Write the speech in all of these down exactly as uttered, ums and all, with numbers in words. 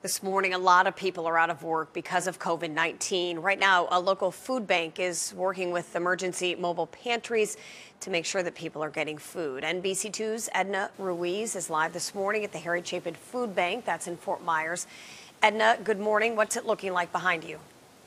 This morning, a lot of people are out of work because of COVID nineteen. Right now, a local food bank is working with emergency mobile pantries to make sure that people are getting food. N B C two's Edna Ruiz is live this morning at the Harry Chapin Food Bank. That's in Fort Myers. Edna, good morning. What's it looking like behind you?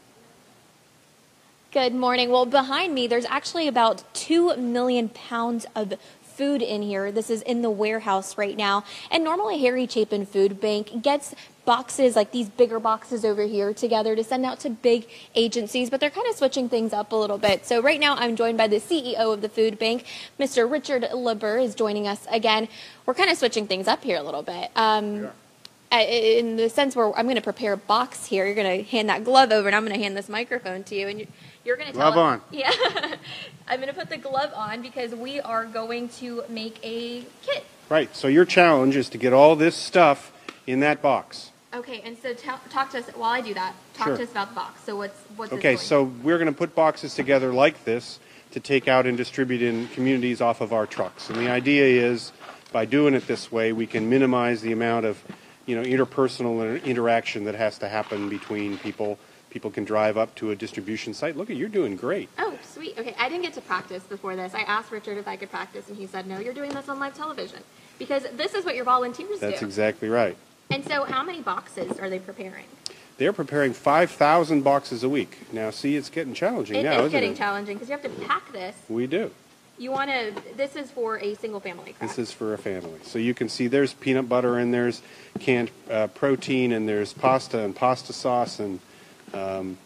Good morning. Well, behind me, there's actually about two million pounds of food in here. This is in the warehouse right now. And normally Harry Chapin Food Bank gets boxes like these bigger boxes over here together to send out to big agencies, but they're kind of switching things up a little bit. So right now I'm joined by the C E O of the food bank, Mister Richard Lieber is joining us again. We're kind of switching things up here a little bit. Um, yeah. In the sense where I'm going to prepare a box here, you're going to hand that glove over and I'm going to hand this microphone to you and you're, you're going to tell glove us, on. Yeah. I'm going to put the glove on because we are going to make a kit. Right. So your challenge is to get all this stuff in that box. Okay, and so tell, talk to us, while I do that, talk Sure. to us about the box. So what's, what's this Okay, doing? so we're going to put boxes together like this to take out and distribute in communities off of our trucks. And the idea is, by doing it this way, we can minimize the amount of, you know, interpersonal interaction that has to happen between people. People can drive up to a distribution site. Look, at you're doing great. Oh, sweet. Okay, I didn't get to practice before this. I asked Richard if I could practice, and he said, no, you're doing this on live television. Because this is what your volunteers do. That's exactly right. And so how many boxes are they preparing? They're preparing five thousand boxes a week. Now, see, it's getting challenging It now, is isn't getting it? challenging because you have to pack this. We do. You want to, this is for a single family, correct? This is for a family. So you can see there's peanut butter and there's canned uh, protein and there's pasta and pasta sauce and um,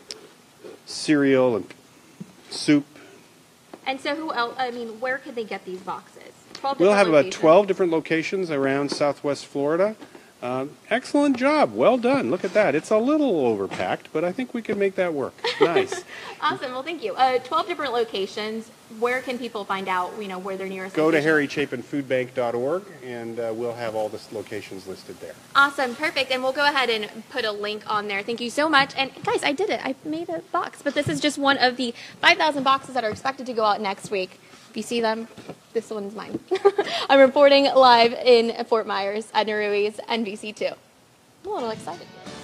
cereal and soup. And so who else, I mean, where could they get these boxes? twelve We'll different have about locations. twelve different locations around Southwest Florida. Um, excellent job. Well done. Look at that. It's a little overpacked, but I think we can make that work. Nice. Awesome. Well, thank you. Uh, twelve different locations. Where can people find out, you know, where their nearest Go to location is? harry chapin food bank dot org, and uh, we'll have all the locations listed there. Awesome. Perfect. And we'll go ahead and put a link on there. Thank you so much. And guys, I did it. I made a box, but this is just one of the five thousand boxes that are expected to go out next week. If you see them, this one's mine. I'm reporting live in Fort Myers. Edna Ruiz, N B C two. I'm a little excited here.